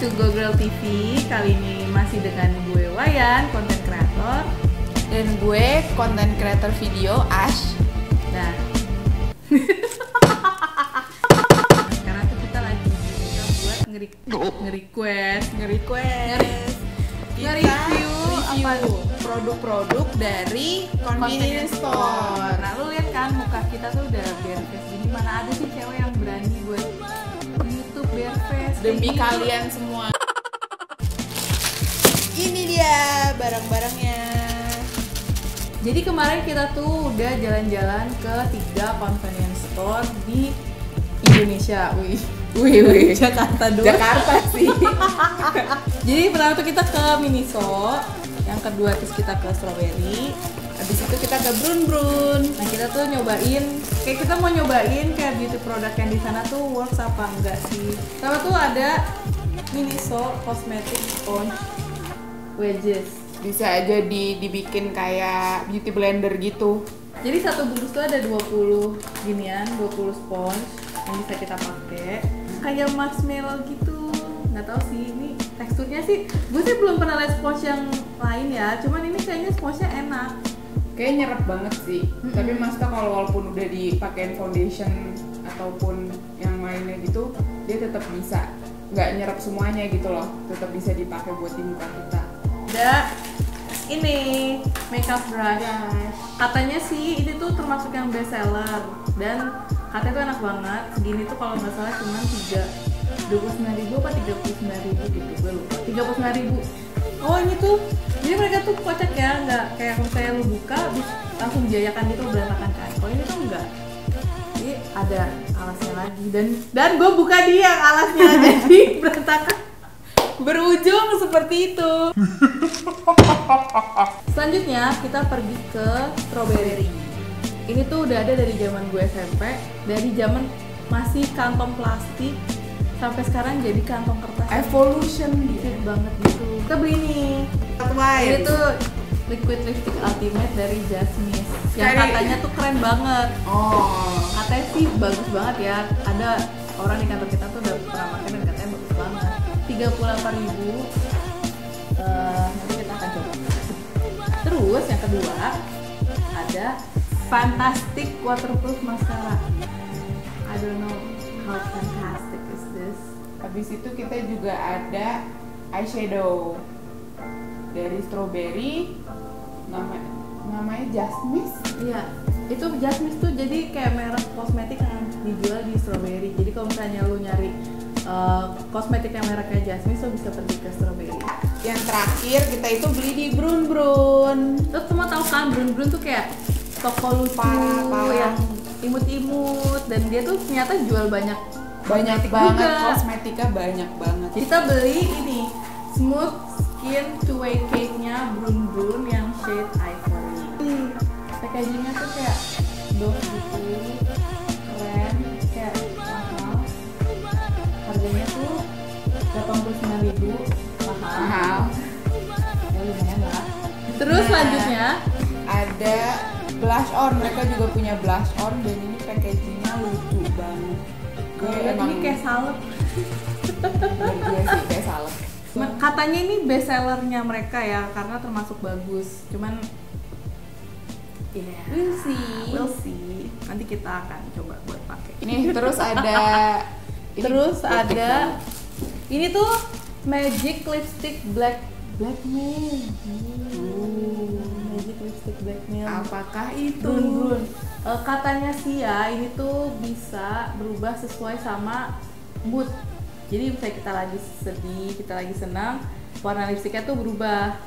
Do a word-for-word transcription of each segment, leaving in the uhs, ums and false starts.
to Go Girl T V. Kali ini masih dengan gue Wayan, konten kreator. Dan gue konten kreator video Ash. Nah sekarang tuh kita lagi kita buat ngeri nge-request Nge-request Nge-review apa tuh? Produk-produk dari convenience store. Nah lu lihat kan muka kita tuh udah bare face gini, mana ada sih cewek yang berani buat YouTube bare face Demi kayak gitu. kalian semua. Ini dia barang-barangnya. Jadi kemarin kita tuh udah jalan-jalan ke tiga convenience store di Indonesia. Wih, wih, wih. Jakarta doang. Jakarta sih. Jadi pertama tuh kita ke Miniso, yang kedua terus kita ke Strawberry, Habis itu kita ke Brun Brun. nah kita tuh nyobain, kayak kita mau nyobain kayak beauty product yang di sana tuh works apa enggak sih. Sama tuh ada Miniso Cosmetic Sponge Wedges. Bisa aja di, dibikin kayak beauty blender gitu. Jadi satu bungkus tuh ada dua puluh ginian, dua puluh sponge yang bisa kita pakai. Kayak marshmallow gitu. Nggak tahu sih ini teksturnya sih. Gue sih belum pernah lihat sponge yang lain ya. Cuman ini kayaknya sponge-nya enak. Kayak nyerap banget sih. Mm-mm. Tapi maksudnya kalau walaupun udah dipakein foundation ataupun yang lainnya gitu, dia tetap bisa nggak nyerap semuanya gitu loh. Tetap bisa dipakai buat di muka kita. Ada ini makeup brush. Katanya sih ini tuh termasuk yang best seller dan katanya tuh enak banget. Segini tuh kalau nggak salah cuma tiga dua puluh sembilan ribu apa tiga puluh sembilan ribu gitu, gue lupa. tiga puluh sembilan ribu. Oh ini tuh, jadi mereka tuh kocak ya, nggak kayak misalnya lu buka bis- langsung dijajakan gitu berantakan kan. Kalau ini tuh enggak. Jadi ada alasnya lagi dan dan gue buka dia alasnya jadi berantakan. Berujung seperti itu. Selanjutnya kita pergi ke Strawberry. Ini tuh udah ada dari zaman gue S M P, dari zaman masih kantong plastik sampai sekarang jadi kantong kertas. Evolution Dikit banget gitu. Kita beli nih. Ini tuh liquid lipstick ultimate dari Jasmine. Yang Dari- katanya tuh keren banget. Oh. Katanya sih bagus banget ya. Ada orang di kantor kita tuh udah pernah pakai dan katanya bagus banget. tiga puluh delapan ribu. Eh, nanti kita akan coba. Terus yang kedua ada Fantastic Waterproof Mascara. I don't know how fantastic is this. Habis itu kita juga ada eyeshadow dari Strawberry. Nama namanya Jasmine. Iya, itu Jasmine tuh jadi kayak merek kosmetik yang dijual di Strawberry. Jadi kalau misalnya lu nyari uh, kosmetik yang mereknya Jasmine, so bisa pergi ke Strawberry. Yang terakhir kita itu beli di Brun Brun. Lo semua tahu kan Brun Brun tuh kayak toko lucu Parah, parah. yang imut-imut dan dia tuh ternyata jual banyak Banyak kosmetik banget juga. kosmetika, banyak banget. Jadi kita beli ini Smooth Skin two way cake-nya Brun Brun yang shade ivory. Hmm, packagingnya tuh kayak doff gitu, keren, kayak mahal. Harganya tuh delapan puluh sembilan ribu, mahal. Mahal. Ya lumayan lah. Terus Nah, selanjutnya ada blush on. Mereka juga punya blush on dan ini packagingnya lucu banget. Gue kalau lihat emang ini kayak salep. dan gue sih kayak salep. Katanya ini best sellernya mereka ya karena termasuk bagus. Cuman ya We'll see. we'll see. Nanti kita akan coba buat pakai. Nih terus ada ini Terus lipstick ada banget. ini tuh Magic Lipstick Black Blackmail. Uh. Magic Lipstick Blackmail. Apakah itu? Brun Brun. Eh, katanya sih ya ini tuh bisa berubah sesuai sama mood. Jadi misalnya kita lagi sedih, kita lagi senang, warna lipstiknya tuh berubah.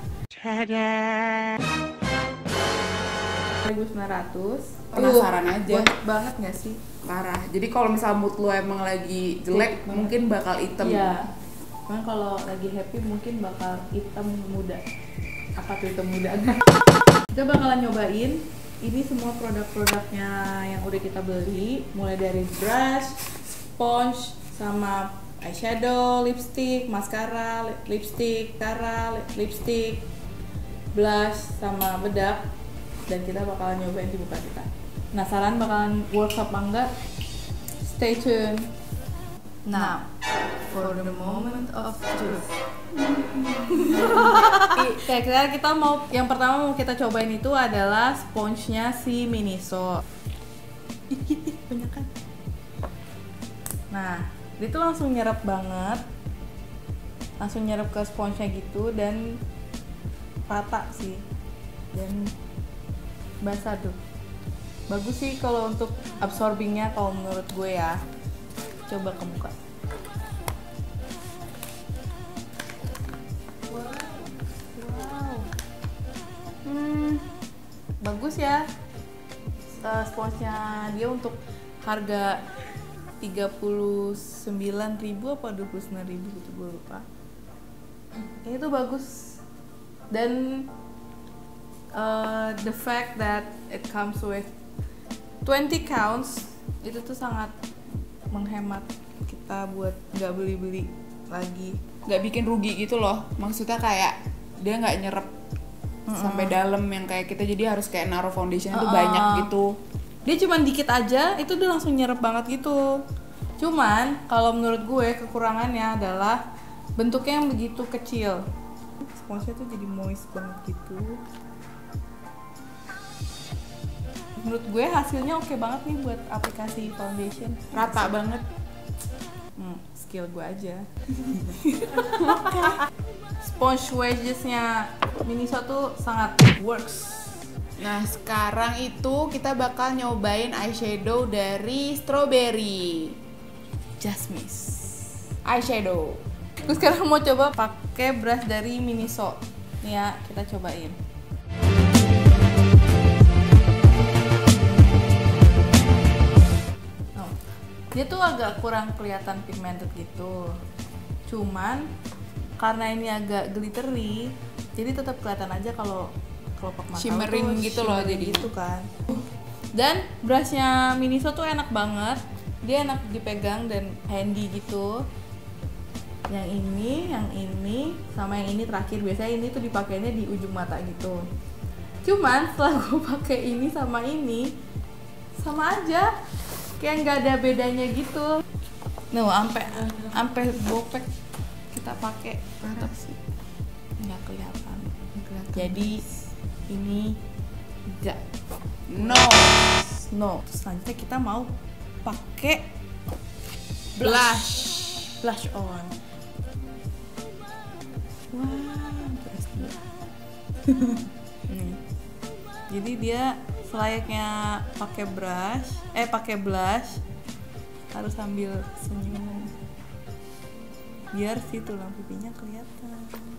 seribu sembilan ratus. Penasaran Tuh, aja. Banyak banget nggak sih? Parah. Jadi kalau misal mood lo emang lagi jelek, Jelek banget. mungkin bakal hitam. Iya. Cuman kalau lagi happy mungkin bakal hitam muda. Apa tuh hitam muda? Kita bakalan nyobain ini semua produk-produknya yang udah kita beli, mulai dari brush, sponge, sama eyeshadow, lipstick, mascara, lip- lipstick, cara, lip- lipstick, blush, sama bedak. Dan kita bakalan nyobain di muka kita. Penasaran bakalan works apa enggak? Stay tuned. Nah, for the moment of truth. Kayak kita mau, yang pertama mau kita cobain itu adalah sponge-nya si Miniso. Banyak kan? Nah, dia tuh langsung nyerap banget, langsung nyerap ke sponge-nya gitu dan rata sih, dan basah tuh. Bagus sih kalau untuk absorbingnya kalau menurut gue ya. Coba ke muka. Wow. Hmm, bagus ya. Uh, sponsnya dia untuk harga tiga puluh sembilan ribu apa dua puluh sembilan ribu gitu, gue lupa. Ini tuh bagus. Dan uh, the fact that it comes with twenty counts itu tuh sangat menghemat kita buat nggak beli-beli lagi, nggak bikin rugi gitu loh. Maksudnya kayak dia nggak nyerap mm-hmm. sampai dalam yang kayak kita jadi harus kayak naruh foundation itu uh-uh. banyak gitu. Dia cuman dikit aja itu udah langsung nyerap banget gitu. Cuman kalau menurut gue kekurangannya adalah bentuknya yang begitu kecil. Sponsnya tuh jadi moist banget gitu. Menurut gue hasilnya oke banget nih buat aplikasi foundation. Rata banget. Hmm, skill gue aja. Sponge wedges-nya Miniso tuh sangat works. Nah, sekarang itu kita bakal nyobain eyeshadow dari Strawberry Jasmine eyeshadow. Gue sekarang mau coba pakai brush dari Miniso. Nih ya, kita cobain. Dia tuh agak kurang kelihatan pigmented gitu, cuman karena ini agak glittery, jadi tetap kelihatan aja kalau kelopak mata shimmering tuh gitu loh, jadi gitu kan. Dan brushnya Miniso tuh enak banget, dia enak dipegang dan handy gitu. Yang ini, yang ini, sama yang ini terakhir, biasanya ini tuh dipakainya di ujung mata gitu. Cuman setelah gue pakai ini sama ini, sama aja. Kayak nggak ada bedanya gitu. Nuh, ampe ampe bopek kita pakai tetap sih nggak kelihatan. Jadi ini enggak. No, no. Terus selanjutnya kita mau pakai blush, blush on. Wah, terus dia. Nih. Jadi dia selayaknya pakai brush, eh pakai blush harus sambil senyum biar si tulang pipinya kelihatan.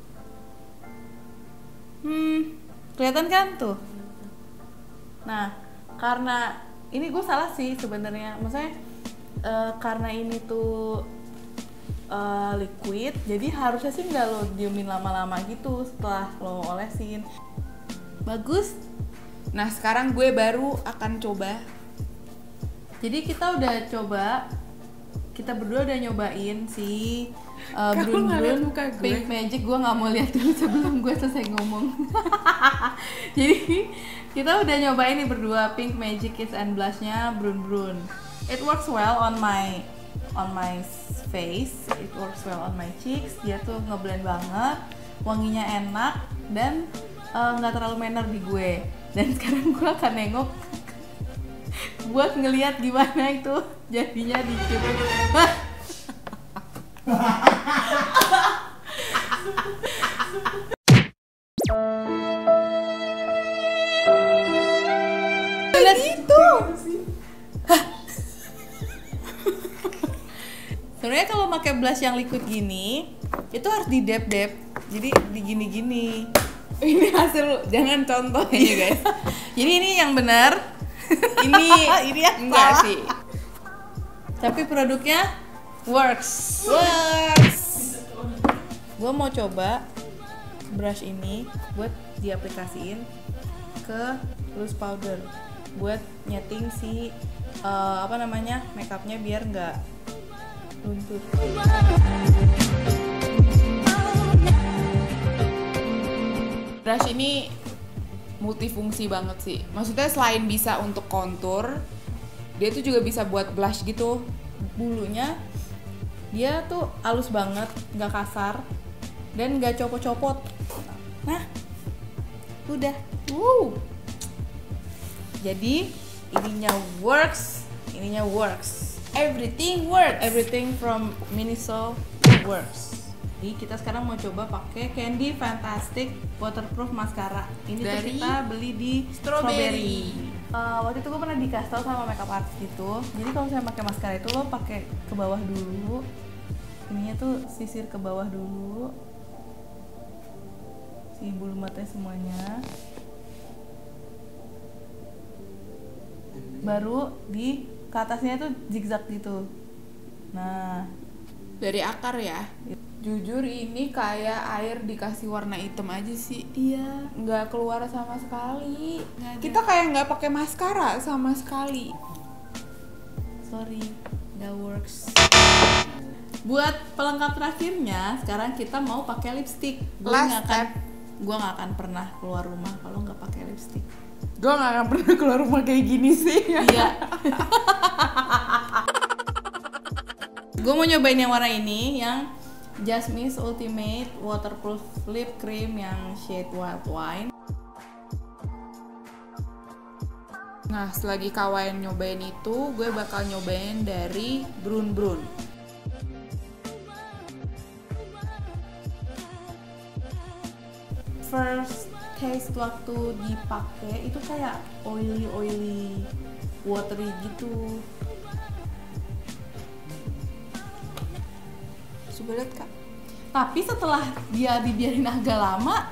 Hmm, kelihatan kan tuh. Nah, karena ini gue salah sih sebenarnya, maksudnya uh, karena ini tuh uh, liquid, jadi harusnya sih nggak lo diemin lama-lama gitu setelah lo olesin. Bagus. Nah, sekarang gue baru akan coba. Jadi kita udah coba, kita berdua udah nyobain si uh, Brun Brun Pink Magic. Gue nggak mau lihat dulu sebelum gue selesai ngomong. Jadi kita udah nyobain nih berdua Pink Magic Kiss and Blush-nya Brun Brun. It works well on my on my face. It works well on my cheeks. Dia tuh ngeblend banget, wanginya enak dan nggak uh, terlalu mener di gue. Dan sekarang gue akan nengok buat ngelihat gimana itu jadinya di YouTube. Lihat itu. Sebenarnya kalau pakai blush yang liquid gini, itu harus di dab-dab. Jadi digini-gini. Ini hasil, jangan contoh ya guys. Jadi ini yang benar. Ini ini yang enggak salah. sih. Tapi produknya works. Works. Gue mau coba brush ini buat diaplikasiin ke loose powder buat nyeting si uh, apa namanya makeupnya biar nggak luntur. Brush ini multifungsi banget sih. Maksudnya selain bisa untuk kontur, dia tuh juga bisa buat blush gitu. Bulunya Dia tuh halus banget, nggak kasar dan nggak copot-copot. Nah, udah. Wow. Jadi ininya works, ininya works. Everything works. Everything from Miniso works. Jadi kita sekarang mau coba pakai Candy Fantastic Waterproof Mascara. Ini tuh Dari kita beli di Strawberry. Uh, waktu itu gue pernah dikasih tau sama makeup artist gitu. Jadi kalau misalnya pakai maskara itu lo pakai ke bawah dulu. Ininya tuh sisir ke bawah dulu. Si bulu matanya semuanya. Baru di ke atasnya tuh zigzag gitu. Nah, Dari akar ya. Jujur ini kayak air dikasih warna hitam aja sih. iya. Nggak keluar sama sekali. Nggak ada. Kita kayak nggak pakai maskara sama sekali. Sorry, nggak works. Buat pelengkap terakhirnya, sekarang kita mau pakai lipstick. Gue Last nggak akan, step. gue nggak akan pernah keluar rumah kalau nggak pakai lipstick. Gue nggak akan pernah keluar rumah kayak gini sih. Iya. Gue mau nyobain yang warna ini, yang Jasmine's Ultimate Waterproof Lip Cream yang shade Wild Wine. Nah, selagi kawan nyobain itu, gue bakal nyobain dari Brun Brun. First taste waktu dipakai itu kayak oily oily watery gitu. Coba lihat Kak. Tapi setelah dia dibiarin agak lama,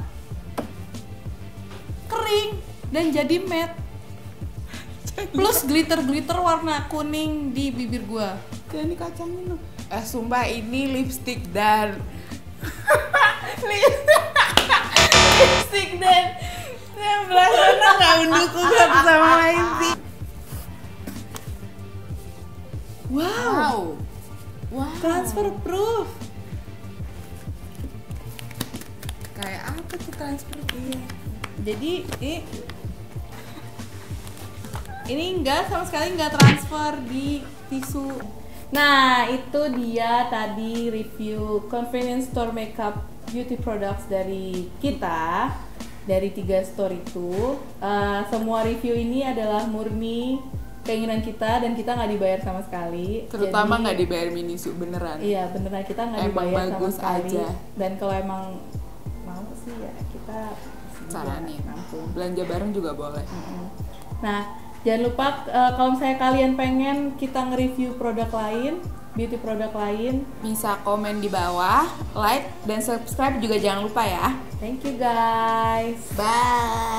kering dan jadi matte. Plus glitter-glitter warna kuning di bibir gua. Kayak ini kacangin loh. Eh, sumpah ini lipstick dan Lipstick dan yang belah sana nggak mendukung satu sama lain sih. Wow, wow. Wow. transfer proof. Kayak apa tuh transfer? Iya. Jadi ini ini enggak sama sekali enggak transfer di tisu. Nah, itu dia tadi review convenience store makeup beauty products dari kita, dari tiga store itu. Uh, semua review ini adalah murni keinginan kita dan kita nggak dibayar sama sekali. Terutama Jadi, nggak dibayar Minisu beneran. iya beneran kita nggak Emang dibayar sama bagus sekali. aja. Dan kalau emang mau sih ya kita Saranin. nampung. Belanja bareng juga boleh. Nah, jangan lupa uh, kalau misalnya kalian pengen kita nge-review produk lain, beauty produk lain, Bisa komen di bawah, like dan subscribe juga jangan lupa ya. thank you guys. Bye.